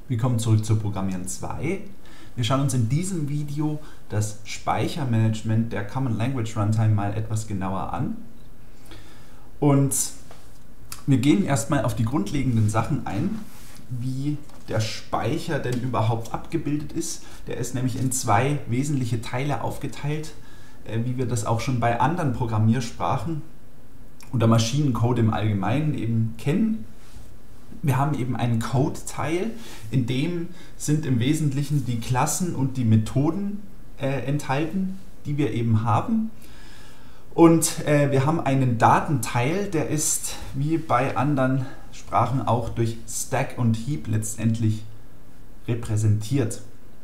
Willkommen zurück zu Programmieren 2. Wir schauen uns in diesem Video das Speichermanagement der Common Language Runtime mal etwas genauer an. Und wir gehen erstmal auf die grundlegenden Sachen ein, wie der Speicher denn überhaupt abgebildet ist. Der ist nämlich in zwei wesentliche Teile aufgeteilt, wie wir das auch schon bei anderen Programmiersprachen oder Maschinencode im Allgemeinen eben kennen. Wir haben eben einen Code-Teil, in dem sind im Wesentlichen die Klassen und die Methoden enthalten, die wir eben haben. Und wir haben einen Datenteil, der ist wie bei anderen Sprachen auch durch Stack und Heap letztendlich repräsentiert.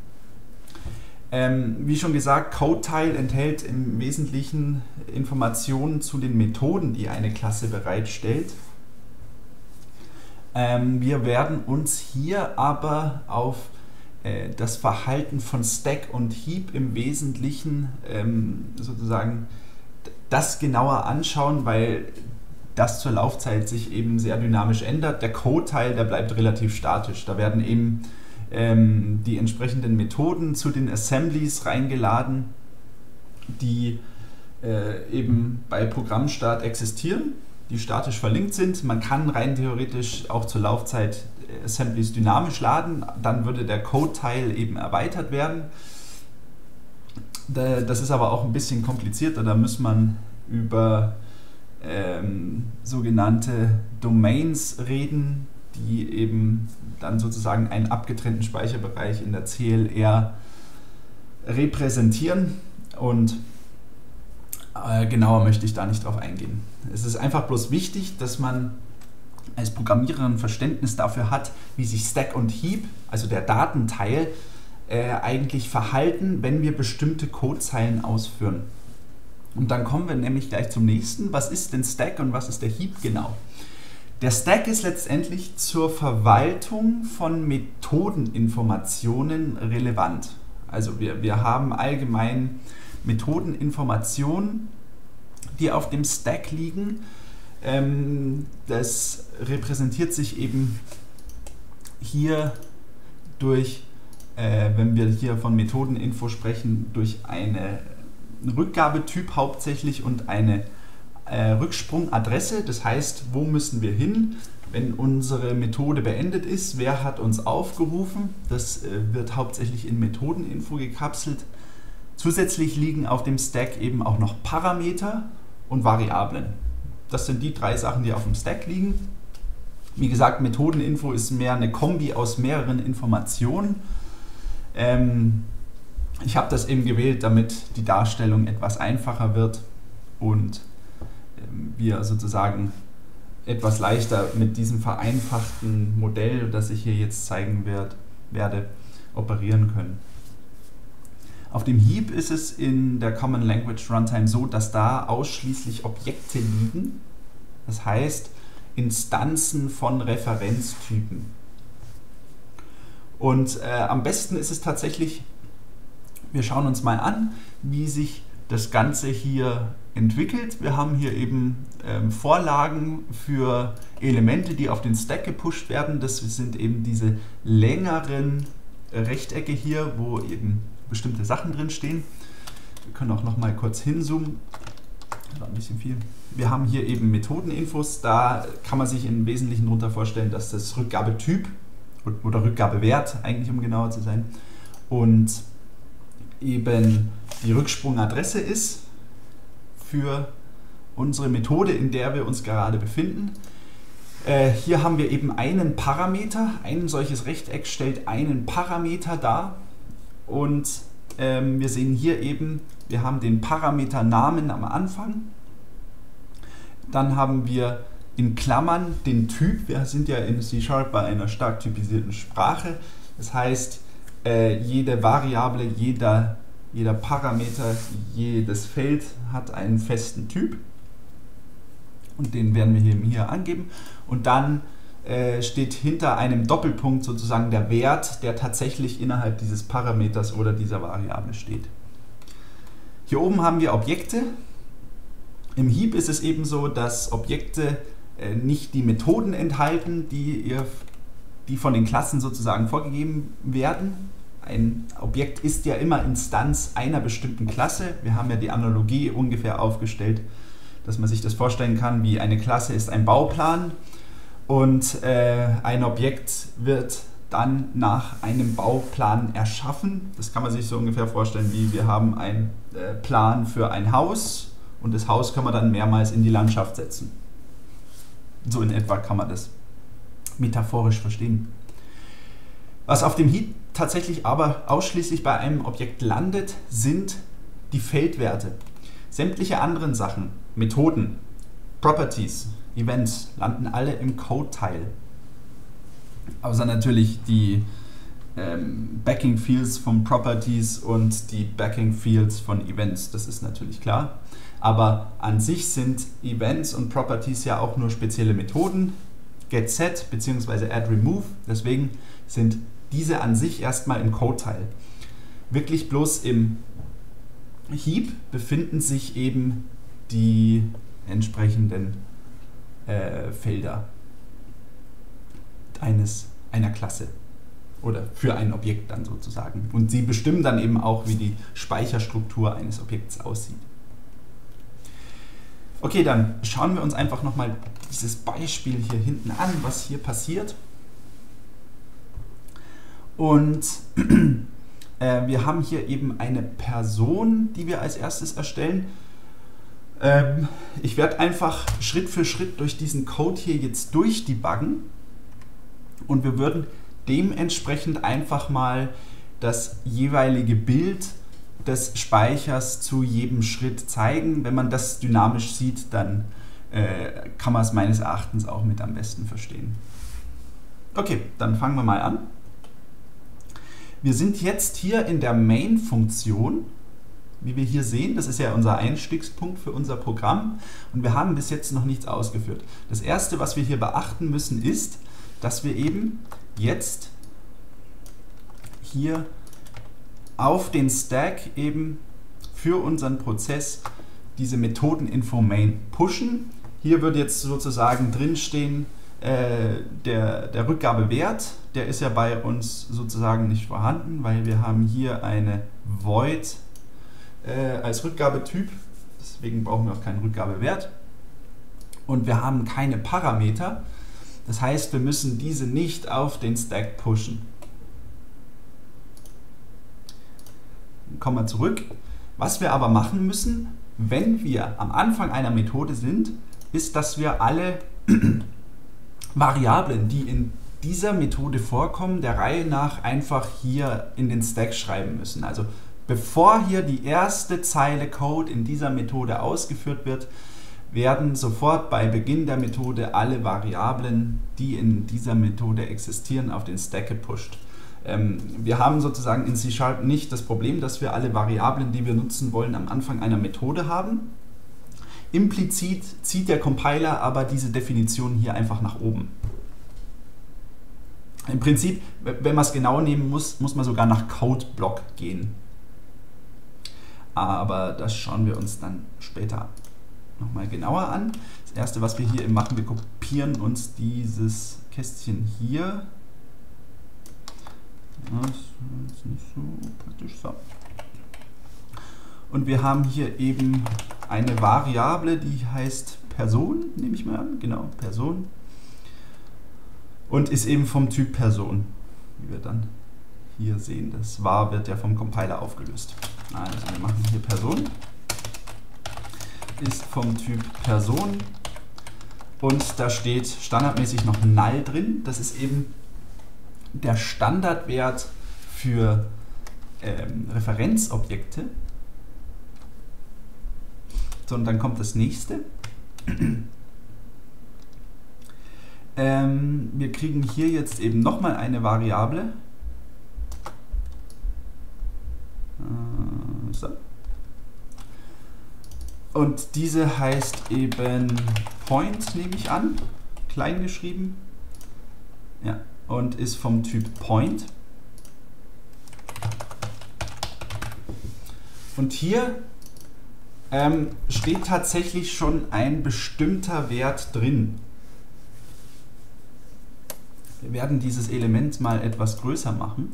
Wie schon gesagt, Code-Teil enthält im Wesentlichen Informationen zu den Methoden, die eine Klasse bereitstellt. Wir werden uns hier aber auf das Verhalten von Stack und Heap im Wesentlichen sozusagen das genauer anschauen, weil das zur Laufzeit sich eben sehr dynamisch ändert. Der Code-Teil, der bleibt relativ statisch. Da werden eben die entsprechenden Methoden zu den Assemblies reingeladen, die eben bei Programmstart existieren, die statisch verlinkt sind. Man kann rein theoretisch auch zur Laufzeit Assemblies dynamisch laden, dann würde der Code-Teil eben erweitert werden. Das ist aber auch ein bisschen komplizierter, da muss man über sogenannte Domains reden, die eben dann sozusagen einen abgetrennten Speicherbereich in der CLR repräsentieren, und genauer möchte ich da nicht drauf eingehen. Es ist einfach bloß wichtig, dass man als Programmierer ein Verständnis dafür hat, wie sich Stack und Heap, also der Datenteil, eigentlich verhalten, wenn wir bestimmte Codezeilen ausführen. Und dann kommen wir nämlich gleich zum nächsten. Was ist denn Stack und was ist der Heap genau? Der Stack ist letztendlich zur Verwaltung von Methodeninformationen relevant. Also wir haben allgemein Methodeninformationen, die auf dem Stack liegen. Das repräsentiert sich eben hier durch, wenn wir hier von Methodeninfo sprechen, durch einen Rückgabetyp hauptsächlich und eine Rücksprungadresse. Das heißt, wo müssen wir hin, wenn unsere Methode beendet ist? Wer hat uns aufgerufen? Das wird hauptsächlich in Methodeninfo gekapselt. Zusätzlich liegen auf dem Stack eben auch noch Parameter und Variablen. Das sind die drei Sachen, die auf dem Stack liegen. Wie gesagt, Methodeninfo ist mehr eine Kombi aus mehreren Informationen. Ich habe das eben gewählt, damit die Darstellung etwas einfacher wird und wir sozusagen etwas leichter mit diesem vereinfachten Modell, das ich hier jetzt zeigen werde, operieren können. Auf dem Heap ist es in der Common Language Runtime so, dass da ausschließlich Objekte liegen, das heißt Instanzen von Referenztypen. Und am besten ist es tatsächlich, wir schauen uns mal an, wie sich das Ganze hier entwickelt. Wir haben hier eben Vorlagen für Elemente, die auf den Stack gepusht werden. Das sind eben diese längeren Rechtecke hier, wo eben bestimmte Sachen drin stehen. Wir können auch noch mal kurz hinzoomen. Das war ein bisschen viel. Wir haben hier eben Methodeninfos. Da kann man sich im Wesentlichen darunter vorstellen, dass das Rückgabetyp oder Rückgabewert eigentlich, um genauer zu sein, und eben die Rücksprungadresse ist für unsere Methode, in der wir uns gerade befinden. Hier haben wir eben einen Parameter. Ein solches Rechteck stellt einen Parameter dar. Und wir sehen hier eben, wir haben den Parameternamen am Anfang. Dann haben wir in Klammern den Typ. Wir sind ja in C# bei einer stark typisierten Sprache. Das heißt, jede Variable, jeder Parameter, jedes Feld hat einen festen Typ. Und den werden wir hier angeben. Und dann steht hinter einem Doppelpunkt sozusagen der Wert, der tatsächlich innerhalb dieses Parameters oder dieser Variable steht. Hier oben haben wir Objekte. Im Heap ist es eben so, dass Objekte nicht die Methoden enthalten, die ihr die von den Klassen sozusagen vorgegeben werden. Ein Objekt ist ja immer Instanz einer bestimmten Klasse. Wir haben ja die Analogie ungefähr aufgestellt, dass man sich das vorstellen kann, wie eine Klasse ist ein Bauplan und ein Objekt wird dann nach einem Bauplan erschaffen. Das kann man sich so ungefähr vorstellen, wie wir haben einen Plan für ein Haus und das Haus können wir dann mehrmals in die Landschaft setzen. So in etwa kann man das metaphorisch verstehen. Was auf dem Heap tatsächlich aber ausschließlich bei einem Objekt landet, sind die Feldwerte. Sämtliche anderen Sachen, Methoden, Properties, Events, landen alle im Code-Teil. Außer natürlich die Backing Fields von Properties und die Backing Fields von Events, das ist natürlich klar. Aber an sich sind Events und Properties ja auch nur spezielle Methoden, getSet bzw. addRemove, deswegen sind diese an sich erstmal im Code-Teil. Wirklich bloß im Heap befinden sich eben die entsprechenden Felder einer Klasse oder für ein Objekt dann sozusagen. Und sie bestimmen dann eben auch, wie die Speicherstruktur eines Objekts aussieht. Okay, dann schauen wir uns einfach nochmal dieses Beispiel hier hinten an, was hier passiert. Und wir haben hier eben eine Person, die wir als erstes erstellen. Ich werde einfach Schritt für Schritt durch diesen Code hier jetzt durchdebuggen und wir würden dementsprechend einfach mal das jeweilige Bild des Speichers zu jedem Schritt zeigen. Wenn man das dynamisch sieht, dann kann man es meines Erachtens auch mit am besten verstehen. Okay, dann fangen wir mal an. Wir sind jetzt hier in der Main-Funktion, wie wir hier sehen. Das ist ja unser Einstiegspunkt für unser Programm und wir haben bis jetzt noch nichts ausgeführt. Das erste, was wir hier beachten müssen, ist, dass wir eben jetzt hier auf den Stack eben für unseren Prozess diese Methodeninfo-Main pushen. Hier wird jetzt sozusagen drinstehen, der Rückgabewert, der ist ja bei uns sozusagen nicht vorhanden, weil wir haben hier eine Void als Rückgabetyp, deswegen brauchen wir auch keinen Rückgabewert. Und wir haben keine Parameter, das heißt, wir müssen diese nicht auf den Stack pushen. Dann kommen wir zurück. Was wir aber machen müssen, wenn wir am Anfang einer Methode sind, ist, dass wir alle Variablen, die in dieser Methode vorkommen, der Reihe nach einfach hier in den Stack schreiben müssen. Also bevor hier die erste Zeile Code in dieser Methode ausgeführt wird, werden sofort bei Beginn der Methode alle Variablen, die in dieser Methode existieren, auf den Stack gepusht. Wir haben sozusagen in C# nicht das Problem, dass wir alle Variablen, die wir nutzen wollen, am Anfang einer Methode haben. Implizit zieht der Compiler aber diese Definition hier einfach nach oben. Im Prinzip, wenn man es genau nehmen muss, muss man sogar nach Code-Block gehen. Aber das schauen wir uns dann später nochmal genauer an. Das erste, was wir hier eben machen, wir kopieren uns dieses Kästchen hier. Das ist nicht so praktisch. So. Und wir haben hier eben eine Variable, die heißt Person, nehme ich mal an. Genau, Person. Und ist eben vom Typ Person, wie wir dann hier sehen. Das var wird ja vom Compiler aufgelöst. Also wir machen hier Person. Ist vom Typ Person. Und da steht standardmäßig noch null drin. Das ist eben der Standardwert für Referenzobjekte. So, und dann kommt das nächste. Wir kriegen hier jetzt eben nochmal eine Variable. So. Und diese heißt eben Point, nehme ich an, klein geschrieben. Ja, und ist vom Typ Point. Und hier steht tatsächlich schon ein bestimmter Wert drin. Wir werden dieses Element mal etwas größer machen.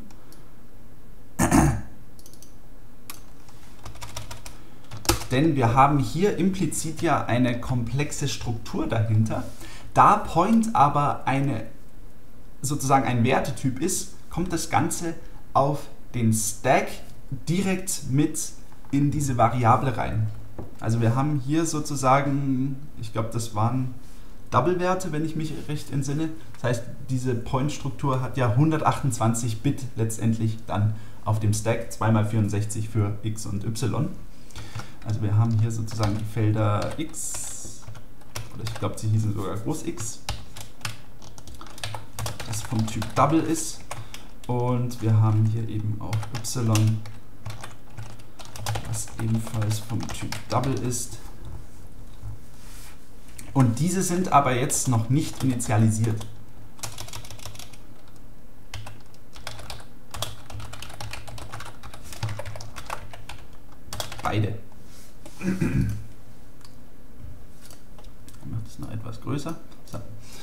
Denn wir haben hier implizit ja eine komplexe Struktur dahinter. Da Point aber sozusagen ein Wertetyp ist, kommt das Ganze auf den Stack direkt mit in diese Variable rein. Also wir haben hier sozusagen, ich glaube, das waren Double-Werte, wenn ich mich recht entsinne. Das heißt, diese Point-Struktur hat ja 128 Bit letztendlich dann auf dem Stack, 2x64 für x und y. Also wir haben hier sozusagen die Felder x, oder ich glaube, sie hießen sogar Groß X, das vom Typ Double ist. Und wir haben hier eben auch y, das ebenfalls vom Typ Double ist. Und diese sind aber jetzt noch nicht initialisiert. Beide. Ich mache das noch etwas größer. So.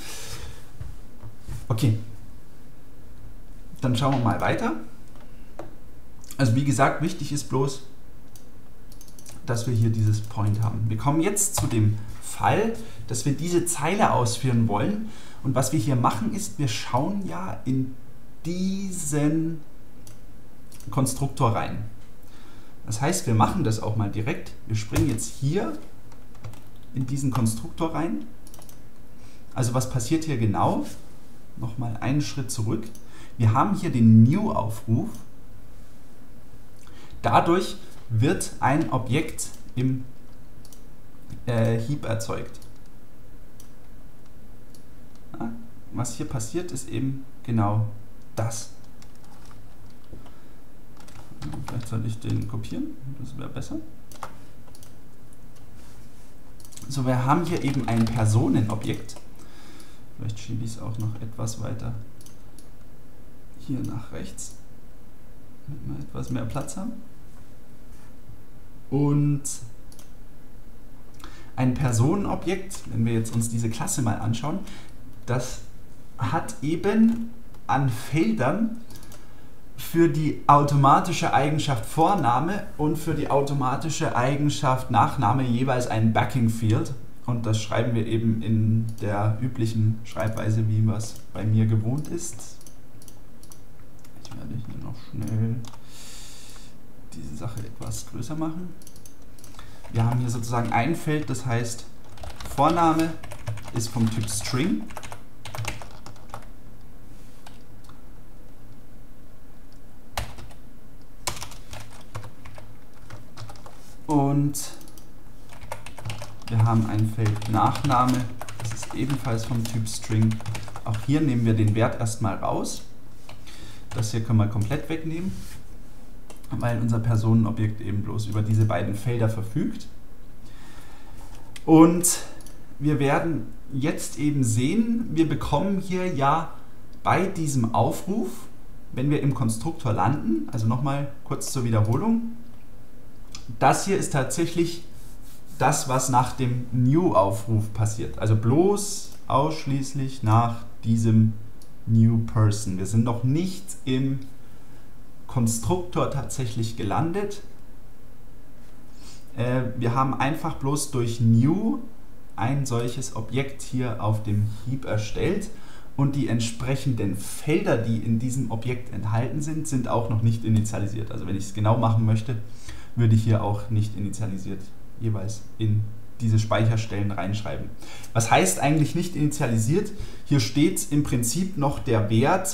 Okay. Dann schauen wir mal weiter. Also wie gesagt, wichtig ist bloß, dass wir hier dieses Point haben. Wir kommen jetzt zu dem Fall, dass wir diese Zeile ausführen wollen. Und was wir hier machen ist, wir schauen ja in diesen Konstruktor rein. Das heißt, wir machen das auch mal direkt. Wir springen jetzt hier in diesen Konstruktor rein. Also was passiert hier genau? Nochmal einen Schritt zurück. Wir haben hier den New-Aufruf. Dadurch wird ein Objekt im Heap erzeugt. Ja, was hier passiert, ist eben genau das. Vielleicht sollte ich den kopieren, das wäre besser. So, wir haben hier eben ein Personenobjekt. Vielleicht schiebe ich es auch noch etwas weiter hier nach rechts, damit wir etwas mehr Platz haben. Und ein Personenobjekt, wenn wir jetzt uns diese Klasse mal anschauen, das hat eben an Feldern für die automatische Eigenschaft Vorname und für die automatische Eigenschaft Nachname jeweils ein Backing Field. Und das schreiben wir eben in der üblichen Schreibweise, wie was bei mir gewohnt ist. Ich werde hier noch schnell diese Sache etwas größer machen. Wir haben hier sozusagen ein Feld, das heißt Vorname ist vom Typ String. Und wir haben ein Feld Nachname, das ist ebenfalls vom Typ String. Auch hier nehmen wir den Wert erstmal raus. Das hier können wir komplett wegnehmen, weil unser Personenobjekt eben bloß über diese beiden Felder verfügt. Und wir werden jetzt eben sehen, wir bekommen hier ja bei diesem Aufruf, wenn wir im Konstruktor landen, also nochmal kurz zur Wiederholung, das hier ist tatsächlich das, was nach dem New-Aufruf passiert. Also bloß ausschließlich nach diesem New Person. Wir sind noch nicht im Konstruktor tatsächlich gelandet. Wir haben einfach bloß durch New ein solches Objekt hier auf dem Heap erstellt und die entsprechenden Felder, die in diesem Objekt enthalten sind, sind auch noch nicht initialisiert. Also wenn ich es genau machen möchte, würde ich hier auch nicht initialisiert jeweils in diese Speicherstellen reinschreiben. Was heißt eigentlich nicht initialisiert? Hier steht im Prinzip noch der Wert,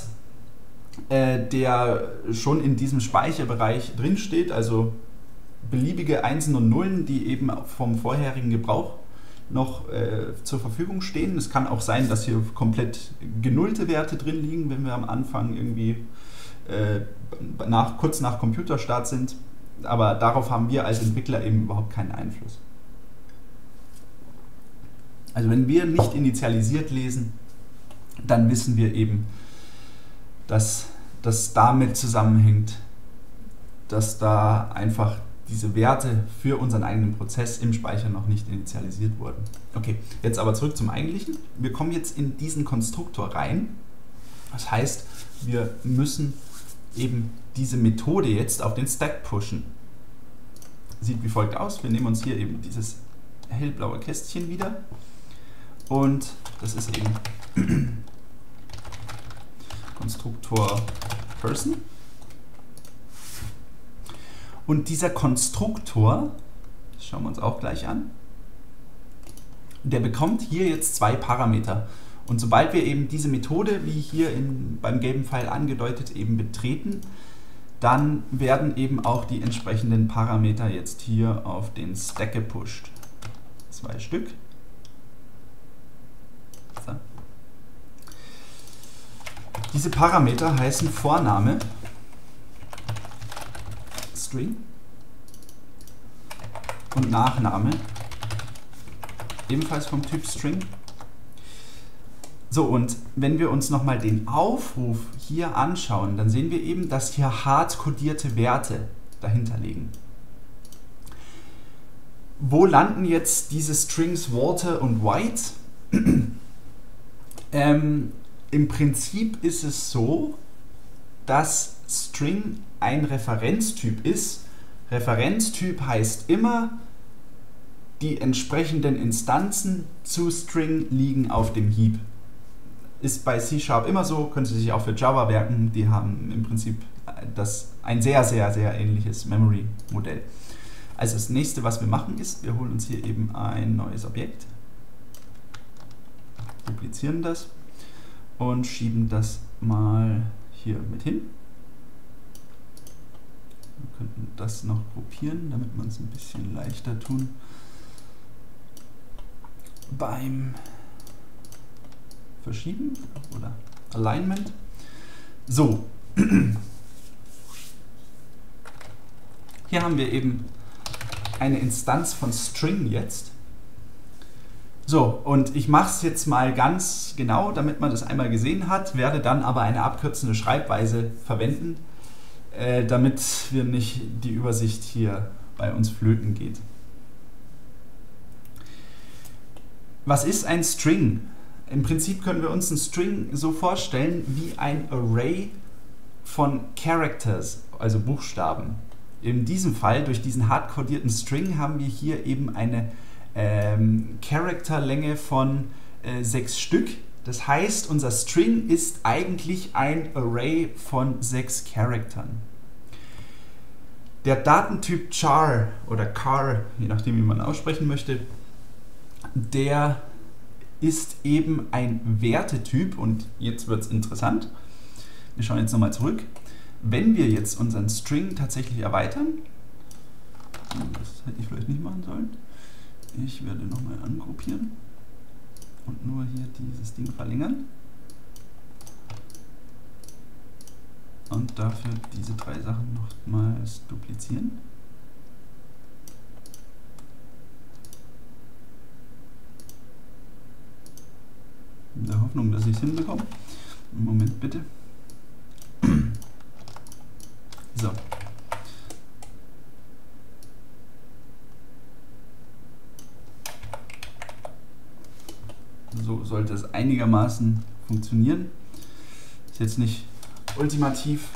der schon in diesem Speicherbereich drin steht, also beliebige Einsen und Nullen, die eben vom vorherigen Gebrauch noch zur Verfügung stehen. Es kann auch sein, dass hier komplett genullte Werte drin liegen, wenn wir am Anfang irgendwie kurz nach Computerstart sind. Aber darauf haben wir als Entwickler eben überhaupt keinen Einfluss. Also wenn wir nicht initialisiert lesen, dann wissen wir eben, dass das damit zusammenhängt, dass da einfach diese Werte für unseren eigenen Prozess im Speicher noch nicht initialisiert wurden. Okay, jetzt aber zurück zum Eigentlichen. Wir kommen jetzt in diesen Konstruktor rein Das heißt, wir müssen eben diese Methode jetzt auf den Stack pushen. Sieht wie folgt aus. Wir nehmen uns hier eben dieses hellblaue Kästchen wieder und das ist eben Konstruktor Person. Und dieser Konstruktor, das schauen wir uns auch gleich an, der bekommt hier jetzt zwei Parameter. Und sobald wir eben diese Methode, wie hier beim gelben Pfeil angedeutet, eben betreten, dann werden eben auch die entsprechenden Parameter jetzt hier auf den Stack gepusht. 2 Stück. So. Diese Parameter heißen Vorname, String, und Nachname, ebenfalls vom Typ String. So, und wenn wir uns nochmal den Aufruf hier anschauen, dann sehen wir eben, dass hier hart codierte Werte dahinter liegen. Wo landen jetzt diese Strings Water und White? Im Prinzip ist es so, dass String ein Referenztyp ist. Referenztyp heißt immer, die entsprechenden Instanzen zu String liegen auf dem Heap. Ist bei C# immer so, können Sie sich auch für Java merken, die haben im Prinzip ein sehr, sehr, sehr ähnliches Memory-Modell. Also das nächste, was wir machen, ist, wir holen uns hier eben ein neues Objekt, duplizieren das und schieben das mal hier mit hin. Wir könnten das noch gruppieren, damit wir es ein bisschen leichter tun beim Verschieben oder Alignment. So, hier haben wir eben eine Instanz von String jetzt. So, und ich mache es jetzt mal ganz genau, damit man das einmal gesehen hat, werde dann aber eine abkürzende Schreibweise verwenden, damit wir nicht die Übersicht hier bei uns flöten geht. Was ist ein String? Im Prinzip können wir uns ein String so vorstellen wie ein Array von Characters, also Buchstaben. In diesem Fall, durch diesen hardcodierten String, haben wir hier eben eine Charakterlänge von 6 Stück. Das heißt, unser String ist eigentlich ein Array von 6 Charaktern. Der Datentyp char oder char, je nachdem wie man aussprechen möchte, der ist eben ein Wertetyp, und jetzt wird es interessant. Wir schauen jetzt nochmal zurück. Wenn wir jetzt unseren String tatsächlich erweitern, das hätte ich vielleicht nicht machen sollen, ich werde nochmal angruppieren und nur hier dieses Ding verlängern und dafür diese 3 Sachen nochmals duplizieren. In der Hoffnung, dass ich es hinbekomme. Moment bitte. So. So sollte es einigermaßen funktionieren. Ist jetzt nicht ultimativ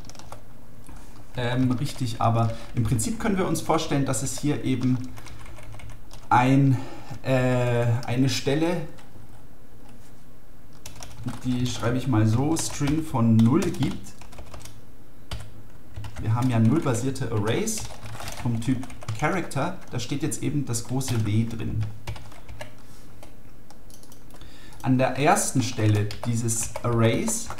richtig, aber im Prinzip können wir uns vorstellen, dass es hier eben eine Stelle, die schreibe ich mal so, String von 0 gibt. Wir haben ja 0-basierte Arrays vom Typ Character, da steht jetzt eben das große W drin. An der ersten Stelle dieses Arrays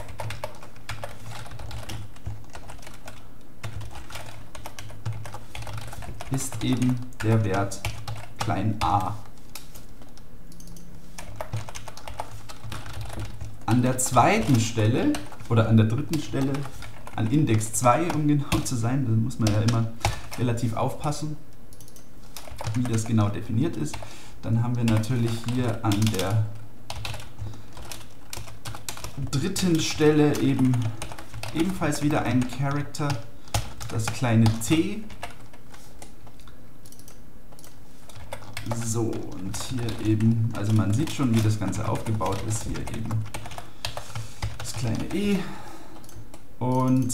ist eben der Wert klein a. An der zweiten Stelle oder an der dritten Stelle, an Index 2, um genau zu sein, da muss man ja immer relativ aufpassen, wie das genau definiert ist. Dann haben wir natürlich hier an der dritten Stelle ebenfalls wieder einen Character, das kleine t. So, und hier eben, also man sieht schon, wie das Ganze aufgebaut ist, hier eben das kleine e und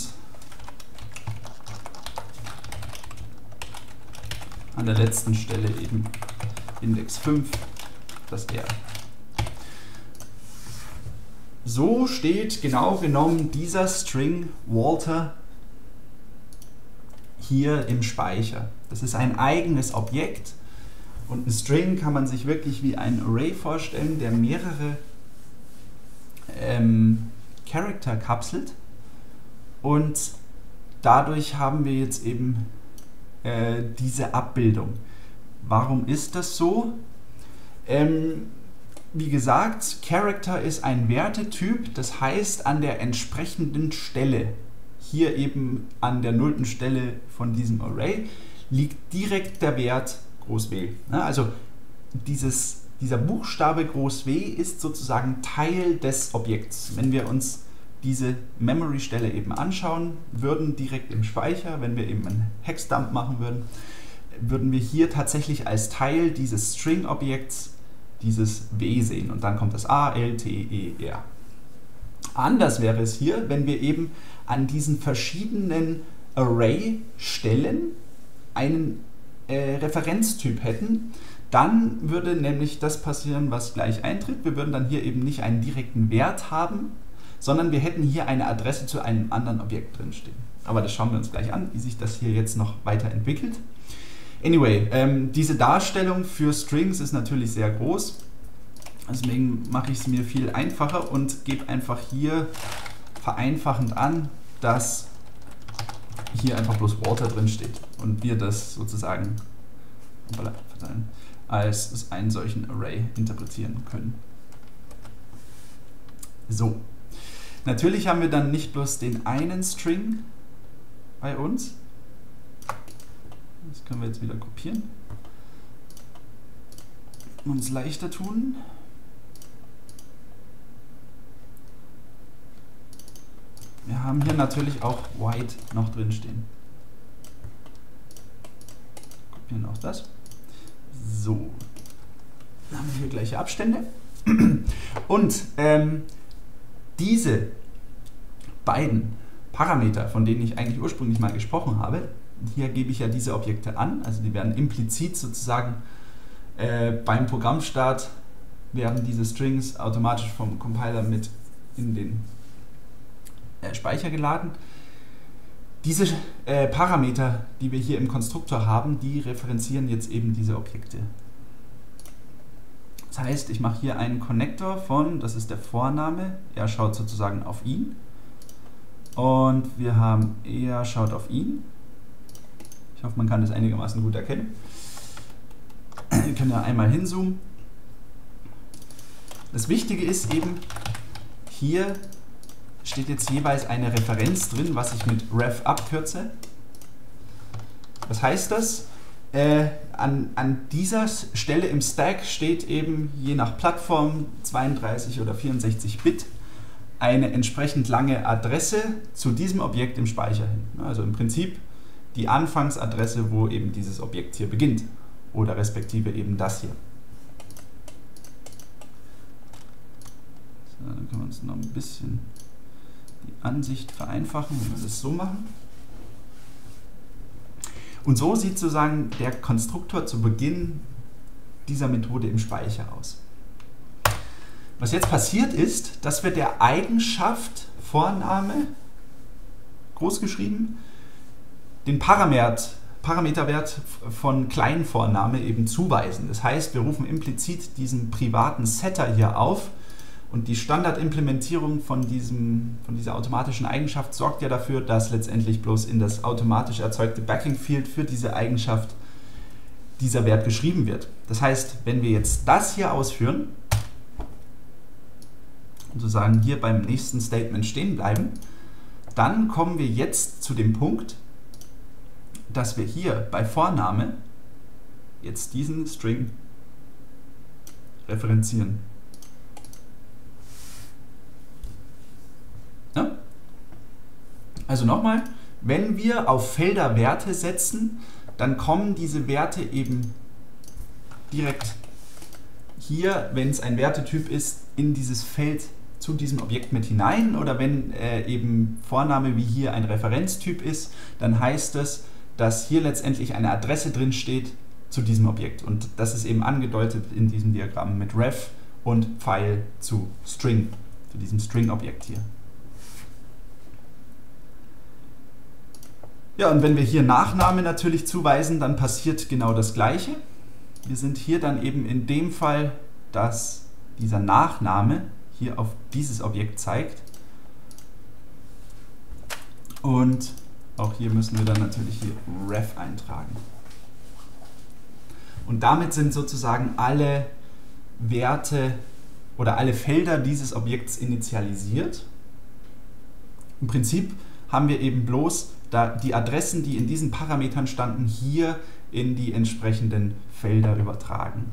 an der letzten Stelle eben Index 5, das R. So steht genau genommen dieser String Walter hier im Speicher. Das ist ein eigenes Objekt und ein String kann man sich wirklich wie ein Array vorstellen, der mehrere Charakter kapselt, und dadurch haben wir jetzt eben diese Abbildung. Warum ist das so? Wie gesagt, Character ist ein Wertetyp, das heißt an der entsprechenden Stelle, hier eben an der nullten Stelle von diesem Array, liegt direkt der Wert groß W. Also dieser Buchstabe groß W ist sozusagen Teil des Objekts. Wenn wir uns diese Memory-Stelle eben anschauen würden, direkt im Speicher, wenn wir eben einen Hexdump machen würden, würden wir hier tatsächlich als Teil dieses String-Objekts dieses W sehen. Und dann kommt das A, L, T, E, R. Anders wäre es hier, wenn wir eben an diesen verschiedenen Array-Stellen einen Referenztyp hätten. Dann würde nämlich das passieren, was gleich eintritt. Wir würden dann hier eben nicht einen direkten Wert haben, sondern wir hätten hier eine Adresse zu einem anderen Objekt drinstehen. Aber das schauen wir uns gleich an, wie sich das hier jetzt noch weiterentwickelt. Anyway, diese Darstellung für Strings ist natürlich sehr groß. Deswegen mache ich es mir viel einfacher und gebe einfach hier vereinfachend an, dass hier einfach bloß Walter drin steht und wir das sozusagen als einen solchen Array interpretieren können. So. Natürlich haben wir dann nicht bloß den einen String bei uns. Das können wir jetzt wieder kopieren und uns leichter tun. Wir haben hier natürlich auch white noch drin stehen. Kopieren auch das. So. Dann haben wir hier gleiche Abstände. Und diese beiden Parameter, von denen ich eigentlich ursprünglich mal gesprochen habe, hier gebe ich ja diese Objekte an, also die werden implizit sozusagen beim Programmstart werden diese Strings automatisch vom Compiler mit in den Speicher geladen. Diese Parameter, die wir hier im Konstruktor haben, die referenzieren jetzt eben diese Objekte. Das heißt, ich mache hier einen Connector von, das ist der Vorname, er schaut sozusagen auf ihn. Und wir haben er schaut auf ihn. Ich hoffe, man kann das einigermaßen gut erkennen. Wir können ja einmal hinzoomen. Das Wichtige ist eben, hier steht jetzt jeweils eine Referenz drin, was ich mit ref abkürze. Was heißt das? An dieser Stelle im Stack steht eben je nach Plattform 32 oder 64 Bit eine entsprechend lange Adresse zu diesem Objekt im Speicher hin. Also im Prinzip die Anfangsadresse, wo eben dieses Objekt hier beginnt oder respektive eben das hier. So, dann können wir uns noch ein bisschen die Ansicht vereinfachen, wenn wir das so machen. Und so sieht sozusagen der Konstruktor zu Beginn dieser Methode im Speicher aus. Was jetzt passiert ist, dass wir der Eigenschaft Vorname, großgeschrieben, den Parameterwert von Kleinvorname eben zuweisen. Das heißt, wir rufen implizit diesen privaten Setter hier auf und die Standardimplementierung von dieser automatischen Eigenschaft sorgt ja dafür, dass letztendlich bloß in das automatisch erzeugte Backing-Field für diese Eigenschaft dieser Wert geschrieben wird. Das heißt, wenn wir jetzt das hier ausführen, sozusagen hier beim nächsten Statement stehen bleiben, dann kommen wir jetzt zu dem Punkt, dass wir hier bei Vorname jetzt diesen String referenzieren. Ja? Also nochmal, wenn wir auf Felder Werte setzen, dann kommen diese Werte eben direkt hier, wenn es ein Wertetyp ist, in dieses Feld zu diesem Objekt mit hinein, oder wenn eben Vorname wie hier ein Referenztyp ist, dann heißt es, dass hier letztendlich eine Adresse drin steht zu diesem Objekt. Und das ist eben angedeutet in diesem Diagramm mit Ref und File zu String, zu diesem String-Objekt hier. Ja, und wenn wir hier Nachname natürlich zuweisen, dann passiert genau das Gleiche. Wir sind hier dann eben in dem Fall, dass dieser Nachname hier auf dieses Objekt zeigt. Und auch hier müssen wir dann natürlich hier Ref eintragen. Und damit sind sozusagen alle Werte oder alle Felder dieses Objekts initialisiert. Im Prinzip haben wir eben bloß da die Adressen, die in diesen Parametern standen, hier in die entsprechenden Felder übertragen.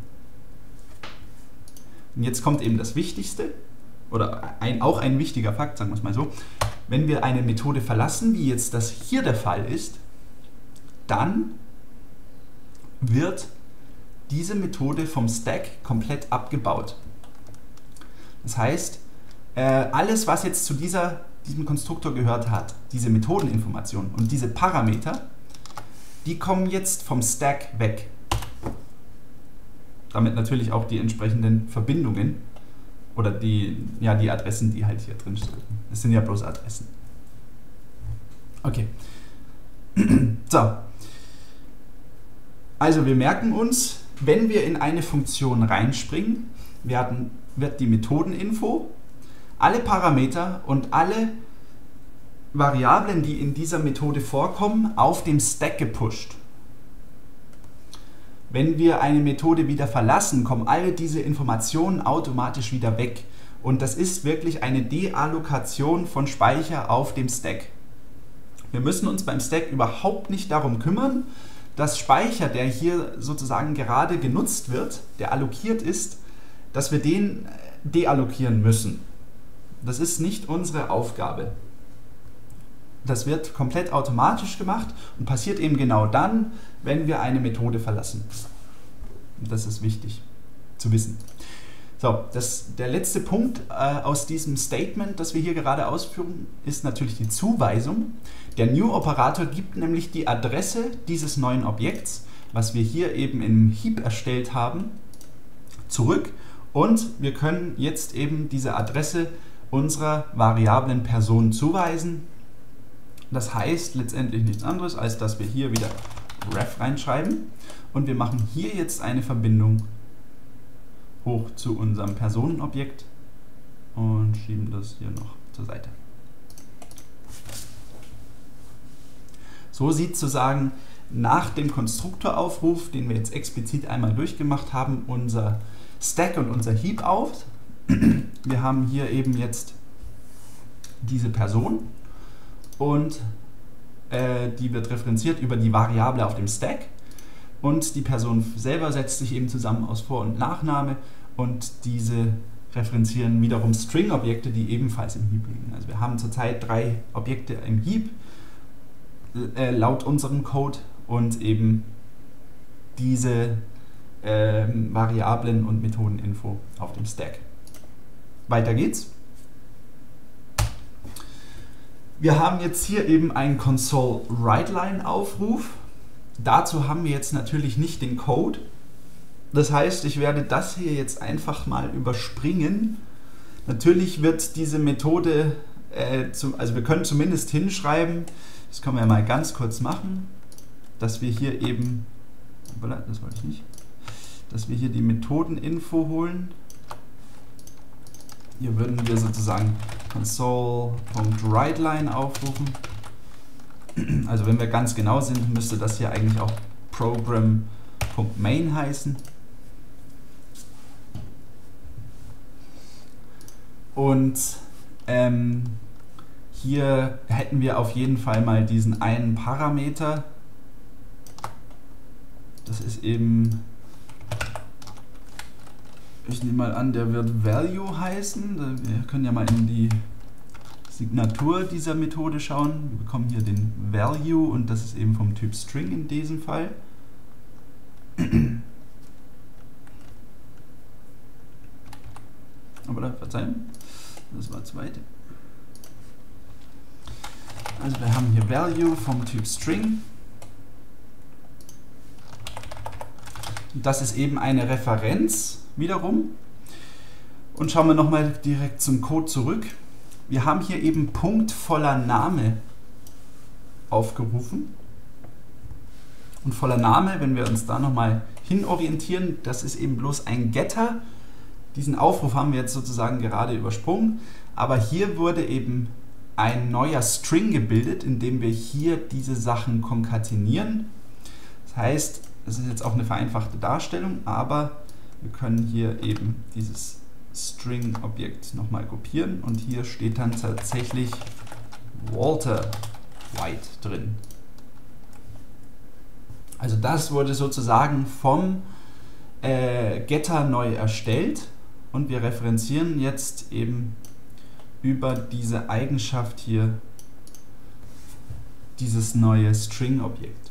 Und jetzt kommt eben das Wichtigste, oder auch ein wichtiger Fakt, sagen wir es mal so. Wenn wir eine Methode verlassen, wie jetzt das hier der Fall ist, dann wird diese Methode vom Stack komplett abgebaut. Das heißt, alles, was jetzt zu diesem Konstruktor gehört hat, diese Methodeninformation und diese Parameter, die kommen jetzt vom Stack weg. Damit natürlich auch die entsprechenden Verbindungen oder die Adressen, die halt hier drin stehen. Das sind ja bloß Adressen. Okay. So. Also wir merken uns, wenn wir in eine Funktion reinspringen, wird die Methodeninfo, alle Parameter und alle Variablen, die in dieser Methode vorkommen, auf dem Stack gepusht. Wenn wir eine Methode wieder verlassen, kommen alle diese Informationen automatisch wieder weg. Und das ist wirklich eine Deallokation von Speicher auf dem Stack. Wir müssen uns beim Stack überhaupt nicht darum kümmern, dass Speicher, der hier sozusagen gerade genutzt wird, der allokiert ist, dass wir den deallokieren müssen. Das ist nicht unsere Aufgabe. Das wird komplett automatisch gemacht und passiert eben genau dann, wenn wir eine Methode verlassen. Und das ist wichtig zu wissen. So, der letzte Punkt aus diesem Statement, das wir hier gerade ausführen, ist natürlich die Zuweisung. Der New-Operator gibt nämlich die Adresse dieses neuen Objekts, was wir hier eben im Heap erstellt haben, zurück. Und wir können jetzt eben diese Adresse unserer variablen Person zuweisen. Das heißt letztendlich nichts anderes, als dass wir hier wieder Ref reinschreiben und wir machen hier jetzt eine Verbindung hoch zu unserem Personenobjekt und schieben das hier noch zur Seite. So sieht sozusagen nach dem Konstruktoraufruf, den wir jetzt explizit einmal durchgemacht haben, unser Stack und unser Heap auf. Wir haben hier eben jetzt diese Person und die wird referenziert über die Variable auf dem Stack und die Person selber setzt sich eben zusammen aus Vor- und Nachname und diese referenzieren wiederum String-Objekte, die ebenfalls im Heap liegen. Also wir haben zurzeit 3 Objekte im Heap laut unserem Code und eben diese Variablen und Methodeninfo auf dem Stack. Weiter geht's. Wir haben jetzt hier eben einen Console-WriteLine-Aufruf. Dazu haben wir jetzt natürlich nicht den Code. Das heißt, ich werde das hier jetzt einfach mal überspringen. Natürlich wird diese Methode, also wir können zumindest hinschreiben, das können wir ja mal ganz kurz machen, dass wir hier eben, das wollte ich nicht, dass wir hier die Methodeninfo holen. Hier würden wir sozusagen console.WriteLine aufrufen. Also wenn wir ganz genau sind, müsste das hier eigentlich auch program.main heißen. Und hier hätten wir auf jeden Fall mal diesen einen Parameter. Das ist eben, ich nehme mal an, der wird Value heißen. Wir können ja mal in die Signatur dieser Methode schauen. Wir bekommen hier den Value und das ist eben vom Typ String in diesem Fall. Aber da, verzeihen. Das war zweite. Also wir haben hier Value vom Typ String. Das ist eben eine Referenz wiederum. Und schauen wir nochmal direkt zum Code zurück. Wir haben hier eben Punkt voller Name aufgerufen. Und voller Name, wenn wir uns da nochmal hinorientieren, das ist eben bloß ein Getter. Diesen Aufruf haben wir jetzt sozusagen gerade übersprungen. Aber hier wurde eben ein neuer String gebildet, indem wir hier diese Sachen konkatenieren. Das heißt, das ist jetzt auch eine vereinfachte Darstellung, aber wir können hier eben dieses String-Objekt nochmal kopieren und hier steht dann tatsächlich Walter White drin. Also das wurde sozusagen vom Getter neu erstellt und wir referenzieren jetzt eben über diese Eigenschaft hier dieses neue String-Objekt.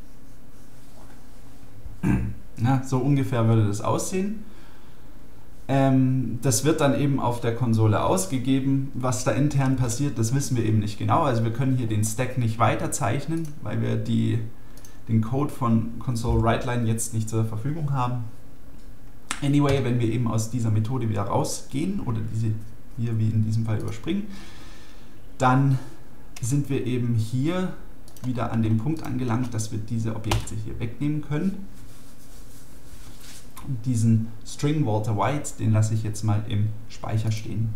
Ja, so ungefähr würde das aussehen. Das wird dann eben auf der Konsole ausgegeben. Was da intern passiert, das wissen wir eben nicht genau. Also wir können hier den Stack nicht weiterzeichnen, weil wir den Code von Console-WriteLine jetzt nicht zur Verfügung haben. Anyway, wenn wir eben aus dieser Methode wieder rausgehen oder diese hier wie in diesem Fall überspringen, dann sind wir eben hier wieder an dem Punkt angelangt, dass wir diese Objekte hier wegnehmen können. Und diesen String Walter White, den lasse ich jetzt mal im Speicher stehen.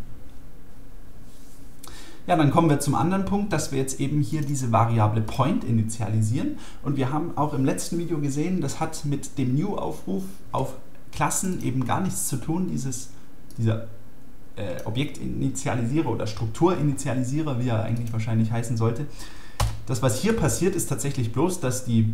Ja, dann kommen wir zum anderen Punkt, dass wir jetzt eben hier diese Variable Point initialisieren. Und wir haben auch im letzten Video gesehen, das hat mit dem New-Aufruf auf Klassen eben gar nichts zu tun, dieser Objektinitialisierer oder Strukturinitialisierer, wie er eigentlich wahrscheinlich heißen sollte. Das, was hier passiert, ist tatsächlich bloß, dass die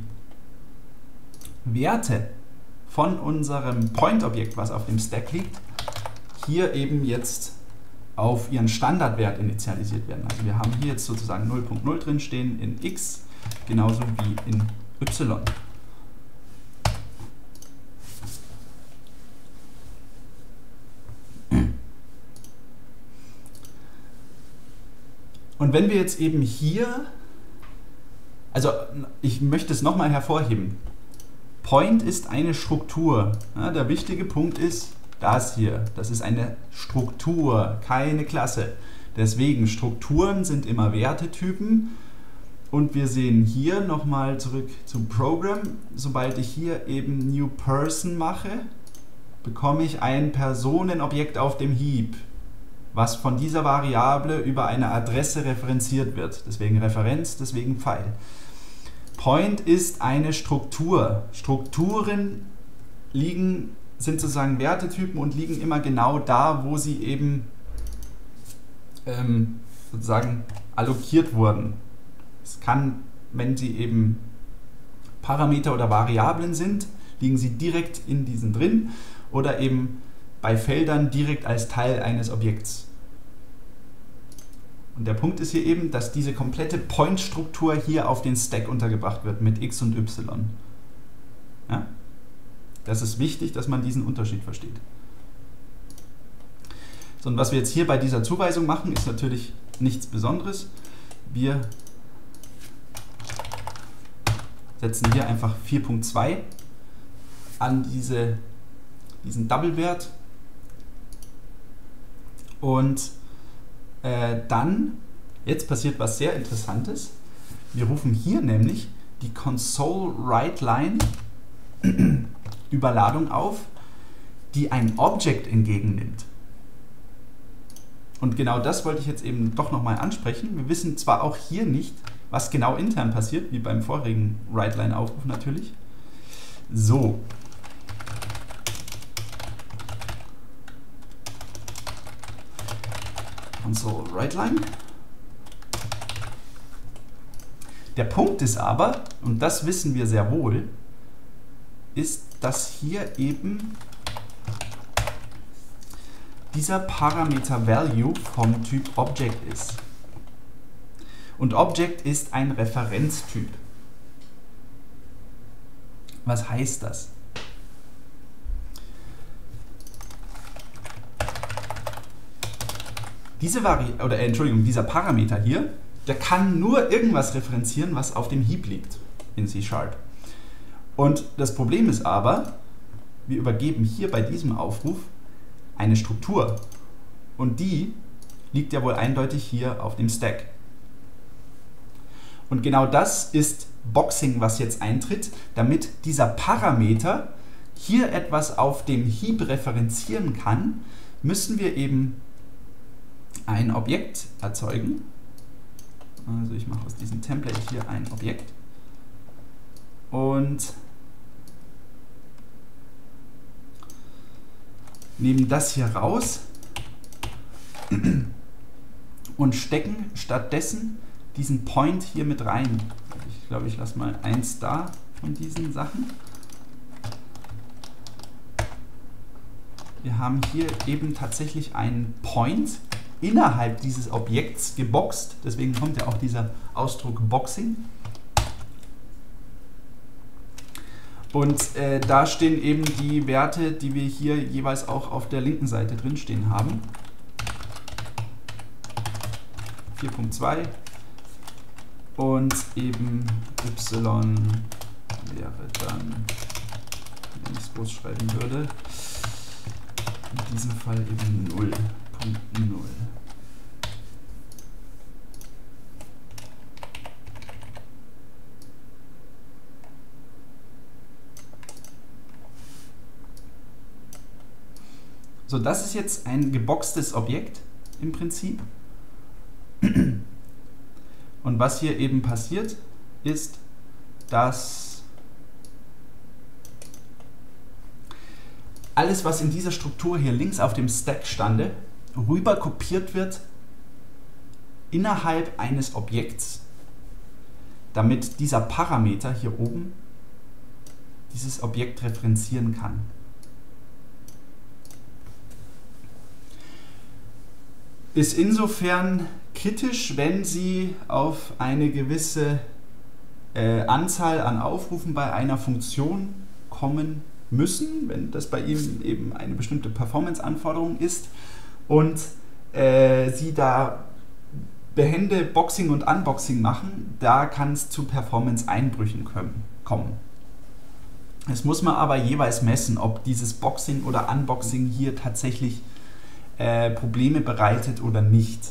Werte von unserem Point-Objekt, was auf dem Stack liegt, hier eben jetzt auf ihren Standardwert initialisiert werden. Also wir haben hier jetzt sozusagen 0.0 drin stehen in x, genauso wie in y. Und wenn wir jetzt eben hier, also ich möchte es nochmal hervorheben, Point ist eine Struktur. Ja, der wichtige Punkt ist das hier, das ist eine Struktur, keine Klasse. Deswegen, Strukturen sind immer Wertetypen und wir sehen hier nochmal zurück zum Program, sobald ich hier eben New Person mache, bekomme ich ein Personenobjekt auf dem Heap, was von dieser Variable über eine Adresse referenziert wird. Deswegen Referenz, deswegen Pfeil. Point ist eine Struktur. Strukturen sind sozusagen Wertetypen und liegen immer genau da, wo sie eben sozusagen allokiert wurden. Es kann, wenn sie eben Parameter oder Variablen sind, liegen sie direkt in diesen drin oder eben bei Feldern direkt als Teil eines Objekts. Und der Punkt ist hier eben, dass diese komplette Point-Struktur hier auf den Stack untergebracht wird mit x und y. Ja? Das ist wichtig, dass man diesen Unterschied versteht. So, und was wir jetzt hier bei dieser Zuweisung machen, ist natürlich nichts Besonderes. Wir setzen hier einfach 4.2 an diesen Double-Wert und dann, jetzt passiert was sehr Interessantes. Wir rufen hier nämlich die Console-WriteLine Überladung auf, die ein Object entgegennimmt. Und genau das wollte ich jetzt eben doch nochmal ansprechen. Wir wissen zwar auch hier nicht, was genau intern passiert, wie beim vorigen WriteLine-Aufruf natürlich. So. Console-WriteLine. Der Punkt ist aber, und das wissen wir sehr wohl, ist, dass hier eben dieser Parameter Value vom Typ Object ist. Und Object ist ein Referenztyp. Was heißt das? dieser Parameter hier, der kann nur irgendwas referenzieren, was auf dem Heap liegt in C#. Und das Problem ist aber, wir übergeben hier bei diesem Aufruf eine Struktur. Und die liegt ja wohl eindeutig hier auf dem Stack. Und genau das ist Boxing, was jetzt eintritt, damit dieser Parameter hier etwas auf dem Heap referenzieren kann, müssen wir eben ein Objekt erzeugen. Also ich mache aus diesem Template hier ein Objekt und nehmen das hier raus und stecken stattdessen diesen Point hier mit rein. Ich glaube, ich lasse mal 1 da von diesen Sachen. Wir haben hier eben tatsächlich einen Point innerhalb dieses Objekts geboxt. Deswegen kommt ja auch dieser Ausdruck Boxing. Und da stehen eben die Werte, die wir hier jeweils auch auf der linken Seite drin stehen haben. 4.2 und eben y wäre dann, wenn ich es groß schreiben würde, in diesem Fall eben 0.0. So, das ist jetzt ein geboxtes Objekt im Prinzip. Und was hier eben passiert, ist, dass alles, was in dieser Struktur hier links auf dem Stack stande, rüber kopiert wird innerhalb eines Objekts, damit dieser Parameter hier oben dieses Objekt referenzieren kann. Ist insofern kritisch, wenn Sie auf eine gewisse Anzahl an Aufrufen bei einer Funktion kommen müssen, wenn das bei Ihnen eben eine bestimmte Performance-Anforderung ist und Sie da behende Boxing und Unboxing machen, da kann es zu Performance-Einbrüchen kommen. Es muss man aber jeweils messen, ob dieses Boxing oder Unboxing hier tatsächlich Probleme bereitet oder nicht.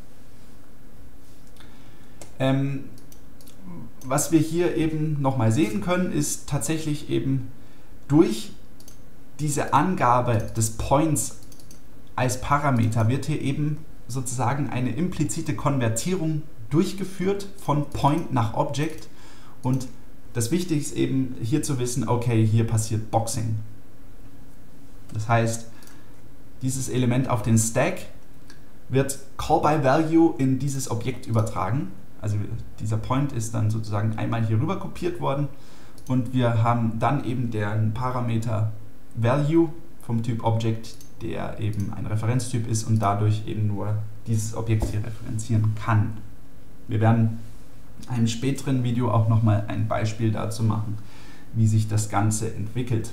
Was wir hier eben nochmal sehen können, ist tatsächlich eben durch diese Angabe des Points als Parameter wird hier eben sozusagen eine implizite Konvertierung durchgeführt von Point nach Object und das Wichtige ist eben hier zu wissen, okay, hier passiert Boxing. Das heißt, dieses Element auf den Stack wird Call-by-Value in dieses Objekt übertragen. Also dieser Point ist dann sozusagen einmal hier rüber kopiert worden und wir haben dann eben den Parameter Value vom Typ Object, der eben ein Referenztyp ist und dadurch eben nur dieses Objekt hier referenzieren kann. Wir werden in einem späteren Video auch nochmal ein Beispiel dazu machen, wie sich das Ganze entwickelt.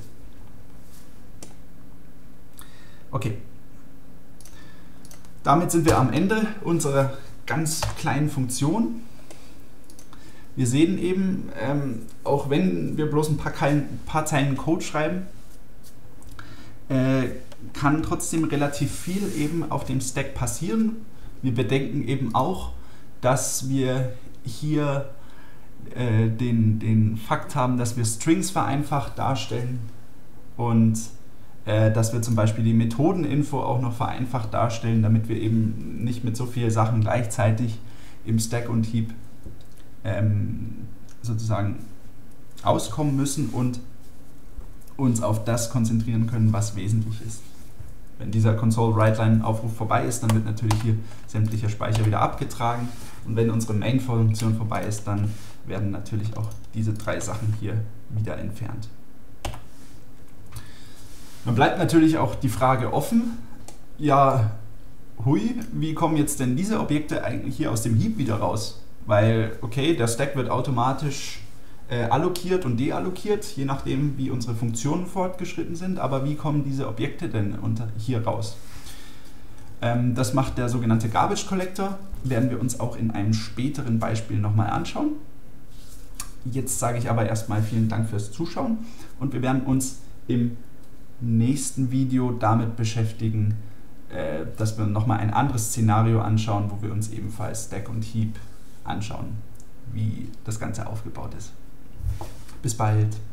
Okay, damit sind wir am Ende unserer ganz kleinen Funktion. Wir sehen eben, auch wenn wir bloß ein paar Zeilen Code schreiben, kann trotzdem relativ viel eben auf dem Stack passieren. Wir bedenken eben auch, dass wir hier den Fakt haben, dass wir Strings vereinfacht darstellen und dass wir zum Beispiel die Methodeninfo auch noch vereinfacht darstellen, damit wir eben nicht mit so vielen Sachen gleichzeitig im Stack und Heap sozusagen auskommen müssen und uns auf das konzentrieren können, was wesentlich ist. Wenn dieser Console-WriteLine-Aufruf vorbei ist, dann wird natürlich hier sämtlicher Speicher wieder abgetragen und wenn unsere Main-Funktion vorbei ist, dann werden natürlich auch diese 3 Sachen hier wieder entfernt. Dann bleibt natürlich auch die Frage offen, ja, hui, wie kommen jetzt denn diese Objekte eigentlich hier aus dem Heap wieder raus? Weil, okay, der Stack wird automatisch allokiert und deallokiert, je nachdem, wie unsere Funktionen fortgeschritten sind, aber wie kommen diese Objekte denn hier raus? Das macht der sogenannte Garbage Collector, werden wir uns auch in einem späteren Beispiel nochmal anschauen. Jetzt sage ich aber erstmal vielen Dank fürs Zuschauen und wir werden uns im nächsten Video damit beschäftigen, dass wir nochmal ein anderes Szenario anschauen, wo wir uns ebenfalls Stack und Heap anschauen, wie das Ganze aufgebaut ist. Bis bald!